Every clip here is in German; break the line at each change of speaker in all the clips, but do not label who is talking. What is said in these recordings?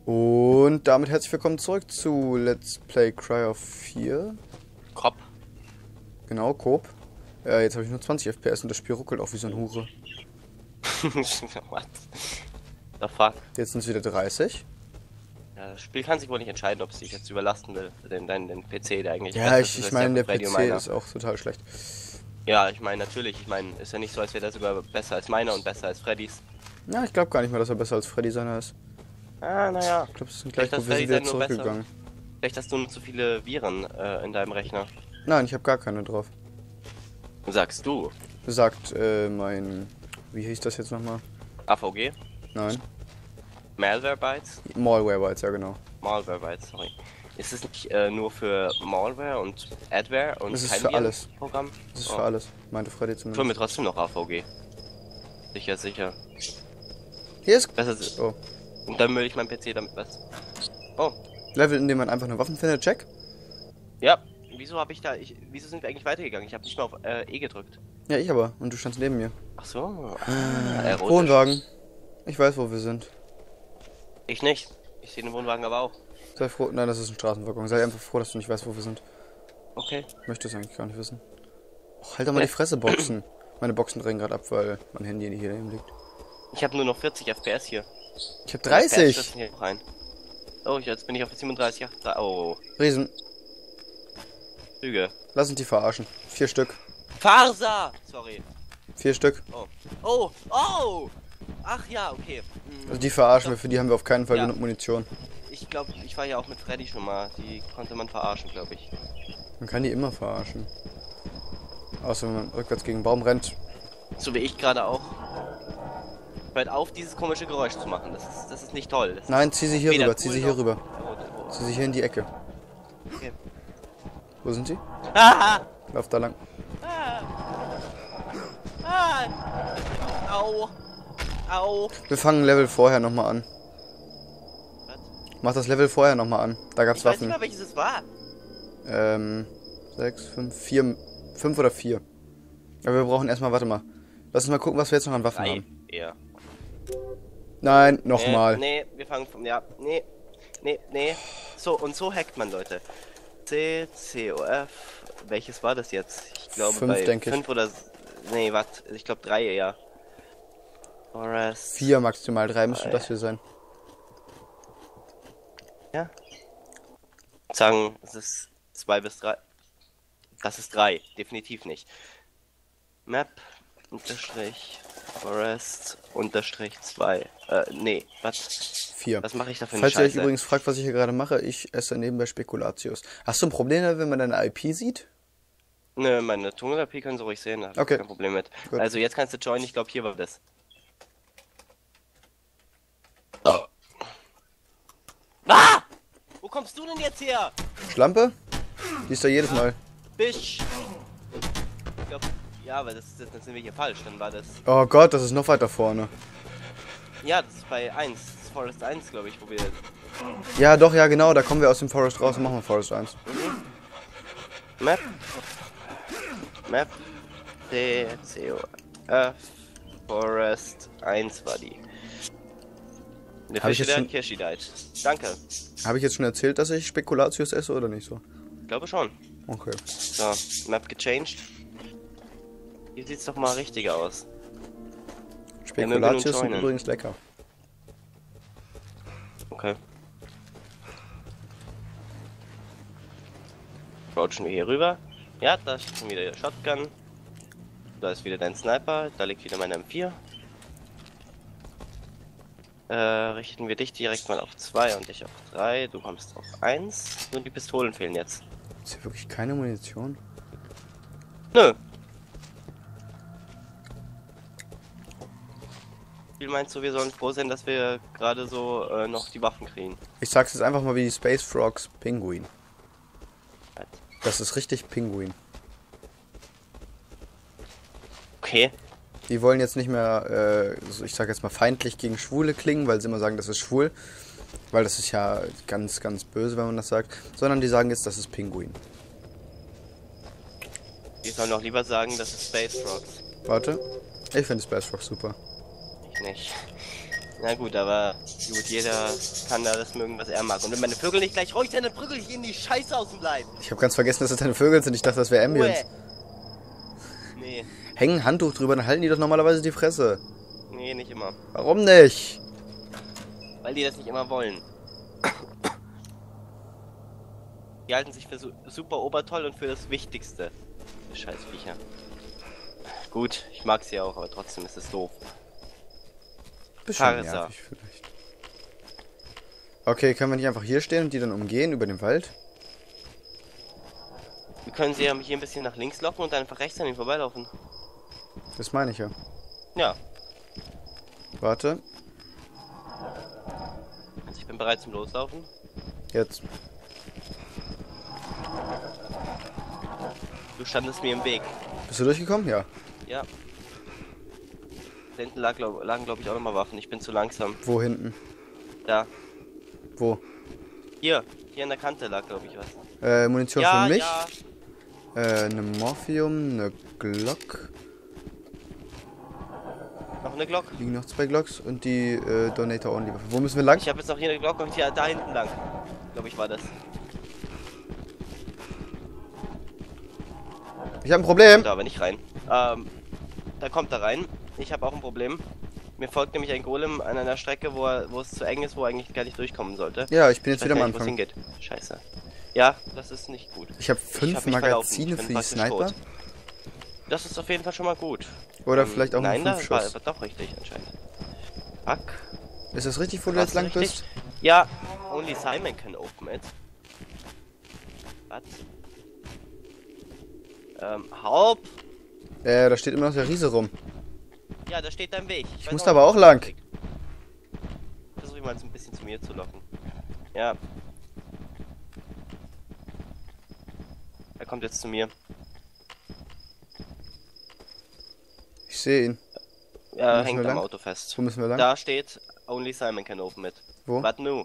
Und damit herzlich willkommen zurück zu Let's Play Cry of 4.
Coop.
Genau, Coop. Jetzt habe ich nur 20 FPS und das Spiel ruckelt auch wie so ein Hure.
What the fuck?
Jetzt sind es wieder 30.
Ja, das Spiel kann sich wohl nicht entscheiden, ob es sich jetzt überlasten will. Den PC, der eigentlich.
Ja,
besser ist
ich
als
meine, der
Freddy und
PC
meiner.
ist auch total schlecht.
Ja, ich meine, natürlich. Ich meine, ist ja nicht so, als wäre der sogar besser als meiner und besser als Freddys.
Ja, ich glaube gar nicht mal, dass er besser als Freddy seiner ist.
Ah, naja.
Ich glaube, es sind gleich,
Vielleicht
wo wir
ist
sind wieder
Freddy nur besser.
zurückgegangen.
Vielleicht hast du nur zu viele Viren in deinem Rechner.
Nein, ich habe gar keine drauf.
Sagst du.
Sagt mein... Wie hieß das jetzt nochmal?
AVG?
Nein.
Malwarebytes?
Malwarebytes, ja genau.
Malwarebytes, sorry. Ist es nicht nur für Malware und Adware und
Es ist
kein
für alles.
Programm?
Das ist für alles. Meinte Freddy
Tun
zumindest.
wir trotzdem noch AVG. Sicher, sicher.
Hier ist...
Besser ist.
Oh.
Und dann müll ich meinen PC damit was. Oh.
Level, in dem man einfach nur Waffen findet, check.
Ja. Wieso habe ich da. Wieso sind wir eigentlich weitergegangen? Ich habe nicht mal auf E gedrückt.
Ja, ich aber. Und du standst neben mir.
Ach so. Erotisch.
Wohnwagen. Ich weiß, wo wir sind.
Ich nicht. Ich sehe den Wohnwagen aber auch.
Sei froh. Nein, das ist ein Straßenwaggon. Sei einfach froh, dass du nicht weißt, wo wir sind.
Okay.
Ich möchte es eigentlich gar nicht wissen. Och, halt doch mal die Fresse, Boxen. Meine Boxen drehen gerade ab, weil mein Handy hier daneben liegt.
Ich habe nur noch 40 FPS hier.
Ich habe
FPS
30.
stürzen hier rein. Oh, jetzt bin ich auf 37. Oh.
Riesen.
Züge.
Lass uns die verarschen. 4 Stück.
Farsa! Sorry.
4 Stück.
Oh. Oh! Oh! Ach ja, okay.
Also die verarschen wir, für die haben wir auf keinen Fall
Ja.
genug Munition.
Ich glaube, ich war ja auch mit Freddy schon mal. Die konnte man verarschen, glaube ich.
Man kann die immer verarschen. Außer wenn man rückwärts gegen einen Baum rennt.
So wie ich gerade auch. Hört auf, dieses komische Geräusch zu machen. Das ist nicht toll. Das
Nein, zieh sie hier
weder
rüber, zieh
cool
sie hier
noch-
rüber.
Oh.
Zieh sie hier in die Ecke.
Okay.
Wo sind sie?
Ah!
Lauf da lang.
Au! Au!
Wir fangen Level vorher nochmal an.
Was?
Mach das Level vorher nochmal an. Da gab's
Ich weiß nicht
Waffen.
mal, welches es war.
6, 5, 4, 5 oder 4. Aber wir brauchen erstmal, warte mal. Lass uns mal gucken, was wir jetzt noch an Waffen
3
haben.
eher.
Nein, nochmal.
Nee, wir fangen von. Ja, nee. So, und so hackt man, Leute. C, COF. Welches war das jetzt? Ich glaube
5,
bei
denke ich.
5 oder. Nee, warte. Ich glaube 3 eher. Forest.
4 maximal, 3 müsste das hier sein.
Ja. Sagen, es ist 2 bis 3. Das ist 3, definitiv nicht. Map unterstrich Forest unterstrich 2. Nee, was
4.
mache ich da für eine
Falls ihr euch
Scheiße?
übrigens fragt, was ich hier gerade mache, ich esse nebenbei Spekulatius. Hast du ein Problem damit, wenn man deine IP sieht?
Nö, meine Tunnel-IP können sie ruhig sehen, da hab ich
Okay.
kein Problem mit.
Gut.
Also jetzt kannst du joinen, ich glaube hier war das. Ah! Wo kommst du denn jetzt her?
Schlampe? Die ist da jedes Mal.
Bisch! Ich glaube, ja, aber dann sind wir hier falsch, dann war das.
Oh Gott, das ist noch weiter vorne.
Ja, das ist bei 1, das ist Forest 1, glaube ich, wo wir.
Ja, doch, ja, genau, da kommen wir aus dem Forest raus und machen wir Forest 1.
Map. C, F, Forest 1 war die. Der
Hab ich
Fisch
jetzt
der
schon-
Kirschi died. Danke.
Habe ich jetzt schon erzählt, dass ich Spekulatius esse oder nicht so?
Ich glaube schon.
Okay.
So, Map gechanged. Hier sieht's doch mal richtiger aus.
Spekulatius
Ja,
sind
joinen.
übrigens lecker.
Okay. Approachen wir hier rüber. Ja, da ist schon wieder der Shotgun. Da ist wieder dein Sniper. Da liegt wieder meine M4. Richten wir dich direkt mal auf 2 und dich auf 3. Du kommst auf 1. Nur die Pistolen fehlen jetzt.
Ist hier wirklich keine Munition?
Nö. Wie meinst du, wir sollen froh sein, dass wir gerade so noch die Waffen kriegen?
Ich sag's jetzt einfach mal wie die Space Frogs Pinguin.
Halt.
Das ist richtig Pinguin.
Okay.
Die wollen jetzt nicht mehr, so ich sag jetzt mal feindlich gegen Schwule klingen, weil sie immer sagen, das ist schwul. Weil das ist ja ganz, ganz böse, wenn man das sagt. Sondern die sagen jetzt, das ist Pinguin.
Die sollen doch lieber sagen, das ist Space Frogs.
Warte. Ich finde Space Frogs super.
Ich nicht. Na gut, aber gut, jeder kann da das mögen, was er mag. Und wenn meine Vögel nicht gleich ruhig sind, dann prügel ich ihnen die Scheiße aus dem Leib.
Ich habe ganz vergessen, dass das deine Vögel sind. Ich dachte, das wäre Ambience.
Nee,
Hängen ein Handtuch drüber, dann halten die doch normalerweise die Fresse.
nee, nicht immer.
Warum nicht?
Weil die das nicht immer wollen. Die halten sich für super obertoll und für das Wichtigste. Scheiß Viecher. Gut, ich mag sie auch, aber trotzdem ist es doof.
Bisschen
Parisa.
nervig vielleicht. Okay, können wir nicht einfach hier stehen und die dann umgehen über den Wald?
Wir können sie ja hier ein bisschen nach links locken und dann einfach rechts an ihnen vorbeilaufen.
Das meine ich ja.
Ja,
Warte,
also ich bin bereit zum Loslaufen.
jetzt.
Du standest mir im Weg.
Bist du durchgekommen? Ja.
Ja. Da hinten lagen, glaube ich, auch nochmal Waffen. Ich bin zu langsam.
Wo hinten?
Da.
Wo?
Hier an der Kante lag, glaube ich, was.
Munition
Ja,
für mich.
ja.
Eine Morphium, eine Glock.
Noch eine Glock.
Liegen noch 2 Glocks und die Donator Only Waffe. Wo müssen wir lang?
Ich habe jetzt noch hier eine Glock und hier da hinten lang. Glaube ich, war das.
Ich habe ein Problem.
Kommt da aber nicht rein. Da kommt er rein. Ich habe auch ein Problem. Mir folgt nämlich ein Golem an einer Strecke, wo es zu eng ist, wo er eigentlich gar nicht durchkommen sollte.
Ja, ich bin jetzt
Ich
wieder
weiß
am
gar nicht, wo es
Anfang.
hingeht. Scheiße. Ja, das ist nicht gut.
Ich habe
Ich
5
hab mich verlaufen. Ich
Magazine
bin
für die
praktisch
Sniper.
tot. Das ist auf jeden Fall schon mal gut.
Oder vielleicht auch
nein,
nur
da
5
war
Schuss.
doch richtig anscheinend. Fuck.
Ist das richtig, wo du
War's
jetzt lang
richtig?
bist?
Ja, only Simon can open it. Was? Halb?
Da steht immer noch der Riese rum.
Ja, da steht dein Weg.
Ich muss da aber auch lang.
Versuche ich mal so ein bisschen zu mir zu locken. Ja. Er kommt jetzt zu mir.
Ich sehe ihn.
Er
müssen
hängt
wir
am
lang?
Auto fest.
Wo müssen wir lang?
Da steht, only Simon can open it.
Wo?
But no.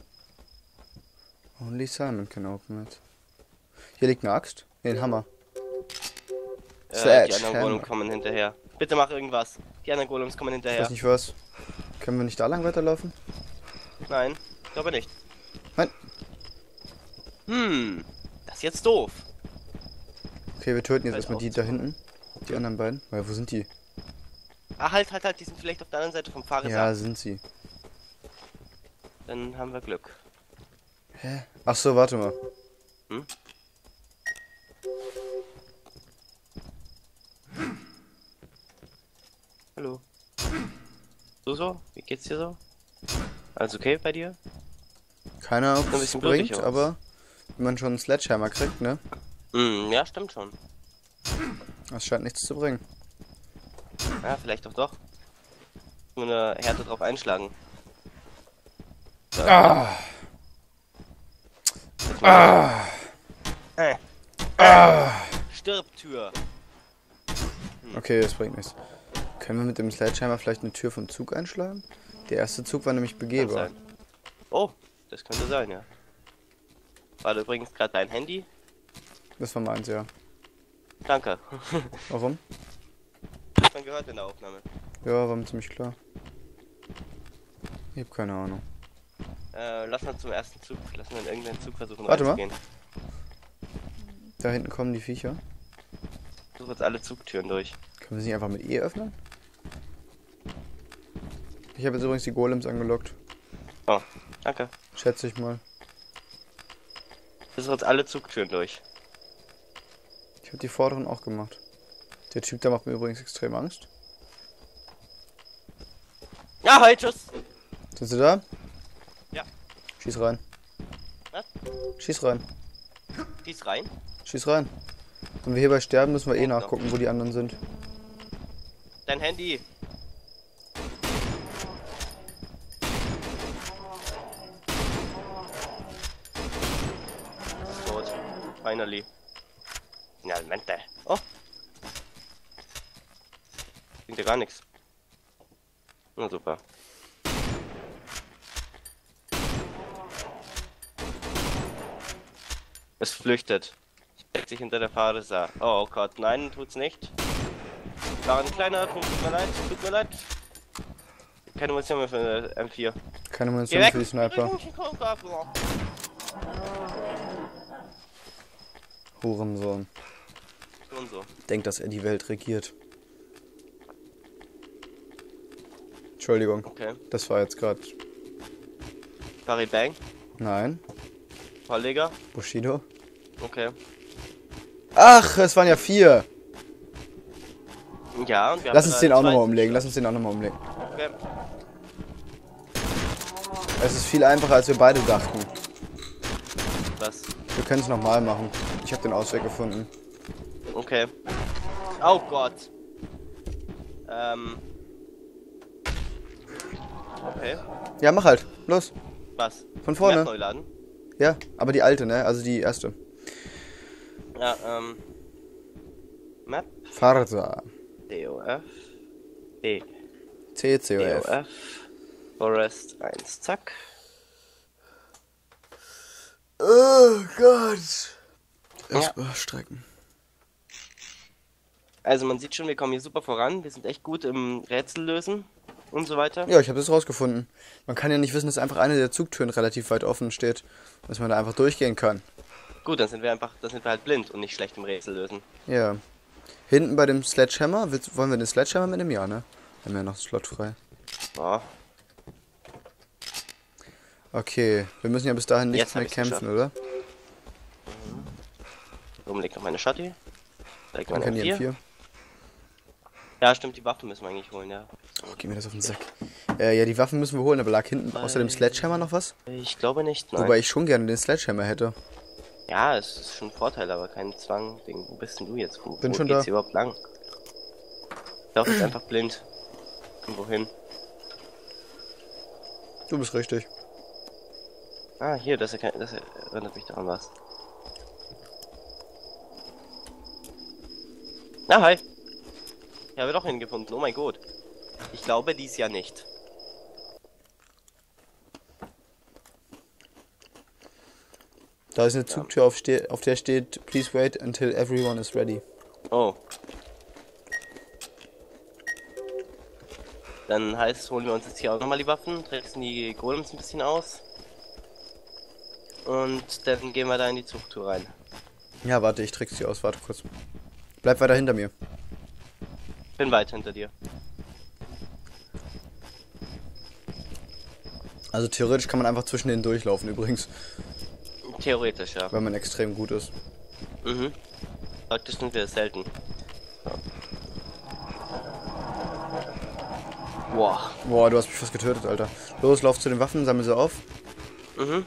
Only Simon can open it. Hier liegt eine Axt. Nee, ein Hammer.
Die
Sledge,
anderen
Hammer.
Golems kommen hinterher. Bitte mach irgendwas. Die anderen Golems kommen
Ich
hinterher.
weiß nicht was. Können wir nicht da lang weiterlaufen?
Nein, glaube nicht.
Nein.
Das ist jetzt doof.
Okay, wir töten jetzt
Weiß
erstmal
auch
die da hinten. Die anderen beiden. Weil, wo sind die?
Ah, halt, die sind vielleicht auf der anderen Seite vom Fahrrad.
Ja, sind sie.
Dann haben wir Glück.
Hä? Ach so, warte mal.
Hm? Hallo. So? Wie geht's dir so? Alles okay bei dir?
Keine Ahnung,
Sieht ein
ob es
bisschen
bringt,
blutig aus.
aber wenn man schon einen Sledgehammer kriegt, ne?
Ja, stimmt schon.
Das scheint nichts zu bringen.
Ja, vielleicht doch. Nur eine Härte drauf einschlagen. So. Stirb, Tür.
Okay, das bringt nichts. Können wir mit dem Sledgehammer vielleicht eine Tür vom Zug einschlagen? Der erste Zug war nämlich
Kann
begehbar.
sein. Oh, das könnte sein, ja. War da übrigens gerade dein Handy?
Das war meins, ja.
Danke.
Warum?
Hat man gehört in der Aufnahme.
Ja, war mir ziemlich klar. Ich hab keine Ahnung.
Lass mal zum ersten Zug. Lass mal in irgendeinen Zug versuchen
Warte mal.
reinzugehen.
Da hinten kommen die Viecher.
Versuch jetzt alle Zugtüren durch.
Können wir sie nicht einfach mit E öffnen? Ich habe jetzt übrigens die Golems angelockt.
Oh, danke.
Schätze ich mal.
Versuch jetzt alle Zugtüren durch.
Ich habe die vorderen auch gemacht. Der Typ da macht mir übrigens extrem Angst.
Ja, halt, tschüss!
Sind sie da?
Ja.
Schieß rein.
Was?
Schieß rein.
Die ist rein.
Schieß rein. Wenn wir hierbei sterben, müssen wir eh
Noch.
nachgucken, wo die anderen sind.
Dein Handy. Tot. Finally. Finalmente. Oh. Klingt ja gar nichts. Na super. Es flüchtet. Steckt sich hinter der Fahrrad. Oh Gott, nein, tut's nicht. War ein kleiner, tut mir leid, tut mir leid. keine Munition mehr für eine M4.
Keine
Geh
Munition
weg!
für die Sniper. Hurensohn.
Und so.
Denkt, dass er die Welt regiert. Entschuldigung.
Okay.
Das war jetzt gerade.
Barry Bang.
Nein.
Verleger.
Bushido.
Okay.
Ach, es waren ja 4.
Ja, und wir
Lass
haben
uns den auch nochmal
zweiten.
umlegen. Lass uns den auch nochmal umlegen.
Okay.
Es ist viel einfacher, als wir beide dachten.
Was?
Wir können es nochmal machen. Ich habe den Ausweg gefunden.
Okay. Oh Gott. Okay.
Ja, mach halt. Los.
Was?
Von vorne.
Map neu laden?
Ja, aber die alte, ne? Also die erste.
Ja, Map.
Farsa.
DOF. D.
CCOF.
DOF. Forest 1. Zack.
Oh Gott.
Ja.
Erstmal strecken.
Also man sieht schon, wir kommen hier super voran. Wir sind echt gut im Rätsel lösen und so weiter.
Ja, ich habe das rausgefunden. Man kann ja nicht wissen, dass einfach eine der Zugtüren relativ weit offen steht. Dass man da einfach durchgehen kann.
Gut, dann sind wir halt blind und nicht schlecht im Rätsel lösen.
Ja. Hinten bei dem Sledgehammer, wollen wir den Sledgehammer mitnehmen? Ja, ne? Haben wir ja noch einen Slot frei.
Oh.
Okay, wir müssen ja bis dahin nichts
Jetzt
mehr
hab ich's
kämpfen, oder?
Oben liegt noch meine Shotty. Da liegt
Dann
meine
können die
M4.
M4.
Ja, stimmt, die Waffen müssen wir eigentlich holen, ja.
Oh, geh mir das auf den Sack. Ja, die Waffen müssen wir holen, aber lag hinten außer dem Sledgehammer noch was?
Ich glaube nicht, nein.
Wobei ich schon gerne den Sledgehammer hätte.
Ja, es ist schon ein Vorteil, aber kein Zwang. Wo bist denn du jetzt? Wo
Bin schon
geht's
da.
hier überhaupt lang? Ich laufe jetzt einfach blind. Und wohin?
Du bist richtig.
Ah, hier, das erinnert mich daran was. Ah, hi. Ja, wir doch hingefunden. Oh mein Gott. Ich glaube dies ja nicht.
Da ist eine Zugtür, auf der steht, please wait until everyone is ready.
Oh. Dann heißt, holen wir uns jetzt hier auch nochmal die Waffen, tricksen die Golems ein bisschen aus. Und dann gehen wir da in die Zugtour rein.
Ja, warte, ich trick's dir aus, warte kurz. Bleib weiter hinter mir.
Bin weit hinter dir.
Also theoretisch kann man einfach zwischen denen durchlaufen übrigens,
Theoretisch, ja.
wenn man extrem gut ist.
Mhm. Praktisch sind wir selten. Ja. Boah.
Boah, du hast mich fast getötet, Alter. Los, lauf zu den Waffen, sammel sie auf.
Mhm.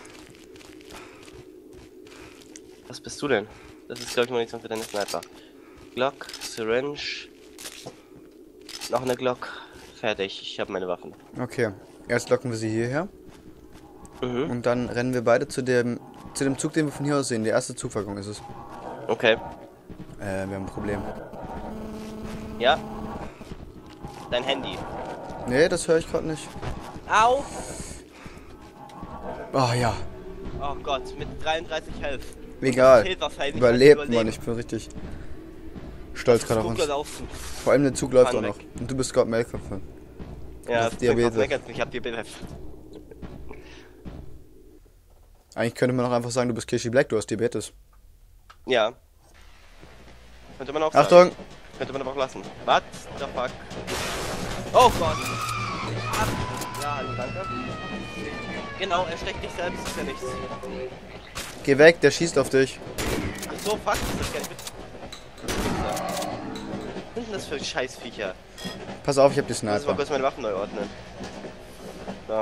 Was bist du denn? Das ist, glaube ich, Munition für deine Sniper. Glock, Syringe. Noch eine Glock. Fertig, ich habe meine Waffen.
Okay, erst locken wir sie hierher.
Mhm.
Und dann rennen wir beide zu dem Zug, den wir von hier aus sehen. Der erste Zugwaggon ist es.
Okay.
Wir haben ein Problem.
Ja. Dein Handy.
Nee, das höre ich gerade nicht.
Au!
Oh ja,
Oh Gott, mit 33 Health.
egal.
Fehlt wahrscheinlich,
Überlebt
was
man,
überleben.
ich bin richtig stolz gerade auf
Gut
uns.
gelaufen.
Vor allem der Zug läuft auch
Fahren
noch. Und du bist Scott Melköpfe.
Ja,
Das ist Diabetes.
Ich hab Diabetes.
Eigentlich könnte man auch einfach sagen, du bist Kishi Black, du hast Diabetes.
Ja. Könnte man auch sagen.
Achtung!
Könnte man aber auch lassen. What the fuck? Oh Gott! Ja, also danke. Genau, erschreckt dich selbst, ist ja nichts.
Geh weg, der schießt auf dich.
Ach so, fuck, das ist gar nicht mit. Was sind denn das für Scheißviecher?
Pass auf, ich hab die
Ich muss mal
Sniper.
kurz meine Waffen neu ordnen. So.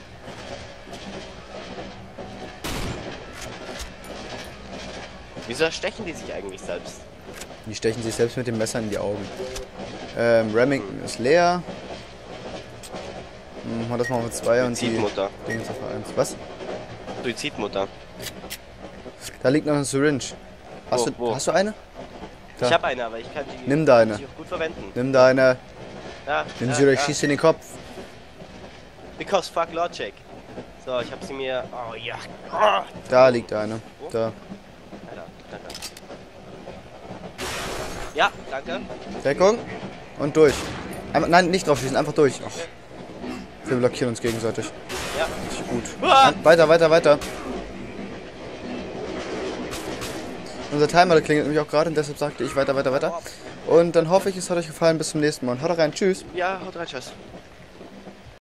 Wieso stechen die sich eigentlich selbst?
Die stechen sich selbst mit dem Messer in die Augen. Remington ist leer. Das machen wir 2 und die
Suizidmutter.
Dinge ist auf 1. Was?
Suizidmutter.
Da liegt noch eine Syringe. Hast,
Wo?
hast du eine? Da.
Ich habe eine, aber ich kann die
Nimm deine.
die auch gut verwenden.
Nimm deine.
Ja,
Nimm
ja,
sie oder ich
ja.
schieß dir in den Kopf.
Because fuck Logic. So, ich habe sie mir. Oh ja. Oh.
Da liegt eine.
Wo?
Da.
Alter, danke. Ja, danke.
Deckung. Und durch. Nein, nicht drauf schießen, einfach durch. Och. Wir blockieren uns gegenseitig.
Ja.
Richtig gut.
Ah!
Weiter, weiter, weiter. Unser Timer klingelt nämlich auch gerade und deshalb sagte ich weiter, weiter, weiter. Und dann hoffe ich, es hat euch gefallen. Bis zum nächsten Mal. Haut rein. Tschüss.
Ja, haut rein, tschüss.